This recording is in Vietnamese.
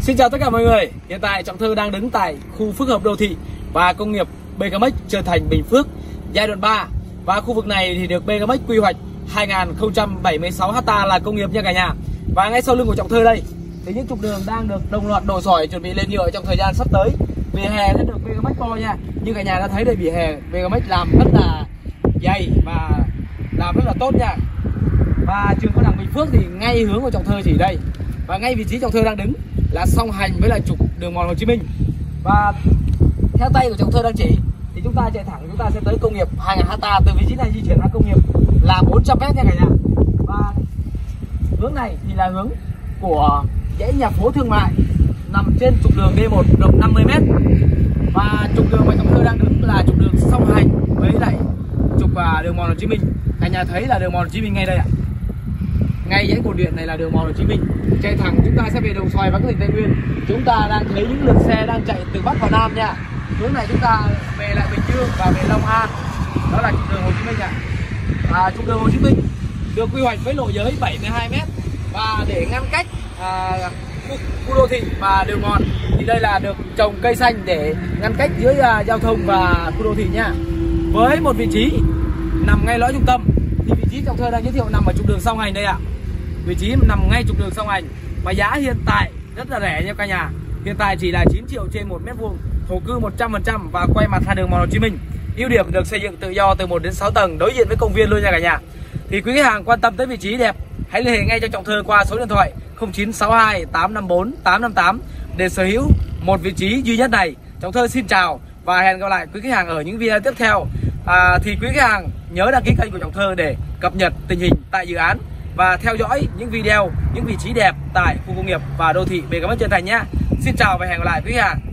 Xin chào tất cả mọi người. Hiện tại Trọng Thơ đang đứng tại khu phức hợp đô thị và công nghiệp BKMX Trơn Thành, Bình Phước giai đoạn 3. Và khu vực này thì được BKMX quy hoạch 2076 ha là công nghiệp nha cả nhà. Và ngay sau lưng của Trọng Thơ đây thì những trục đường đang được đồng loạt đổ sỏi chuẩn bị lên nhựa trong thời gian sắp tới. Vỉa hè sẽ được BKMX bo nha. Như cả nhà đã thấy đây, vỉa hè BKMX làm rất là dày và làm rất là tốt nha. Và trường cao đẳng Bình Phước thì ngay hướng của Trọng Thơ chỉ đây. Và ngay vị trí Trọng Thơ đang đứng là song hành với lại trục đường mòn Hồ Chí Minh. Và theo tay của Trọng Thơ đang chỉ thì chúng ta chạy thẳng, chúng ta sẽ tới công nghiệp 2000 ha. Từ vị trí này di chuyển ra công nghiệp là 400 m nha cả nhà. Và hướng này thì là hướng của dãy nhà phố thương mại nằm trên trục đường D1 rộng 50 m. Và trục đường mà Trọng Thơ đang đứng là trục đường song hành với lại trục đường mòn Hồ Chí Minh. Cả nhà thấy là đường mòn Hồ Chí Minh ngay đây ạ. Ngay dãy cột điện này là đường mòn Hồ Chí Minh. Chạy thẳng chúng ta sẽ về Đồng Xoài và các tỉnh Tây Nguyên. Chúng ta đang thấy những lượt xe đang chạy từ Bắc vào Nam nha. Hướng này chúng ta về lại Bình Dương và về Long An. Đó là trục đường Hồ Chí Minh ạ. Trục đường Hồ Chí Minh được quy hoạch với lộ giới 72 m. Và để ngăn cách khu đô thị và đường mòn thì đây là được trồng cây xanh để ngăn cách giữa giao thông và khu đô thị nha. Với một vị trí nằm ngay lõi trung tâm thì vị trí Trọng Thơ đang giới thiệu nằm ở trục đường song hành đây ạ. Vị trí nằm ngay trục đường song hành và giá hiện tại rất là rẻ nha cả nhà. Hiện tại chỉ là 9 triệu trên 1 m², thổ cư 100% và quay mặt ra đường mòn Hồ Chí Minh. Ưu điểm được xây dựng tự do từ 1 đến 6 tầng đối diện với công viên luôn nha cả nhà. Thì quý khách hàng quan tâm tới vị trí đẹp, hãy liên hệ ngay cho Trọng Thơ qua số điện thoại 0962 854 858 để sở hữu một vị trí duy nhất này. Trọng Thơ xin chào và hẹn gặp lại quý khách hàng ở những video tiếp theo. Thì quý khách hàng nhớ đăng ký kênh của Trọng Thơ để cập nhật tình hình tại dự án và theo dõi những video, những vị trí đẹp tại khu công nghiệp và đô thị BKMX Trơn Thành nhé. Xin chào và hẹn gặp lại quý khách hàng.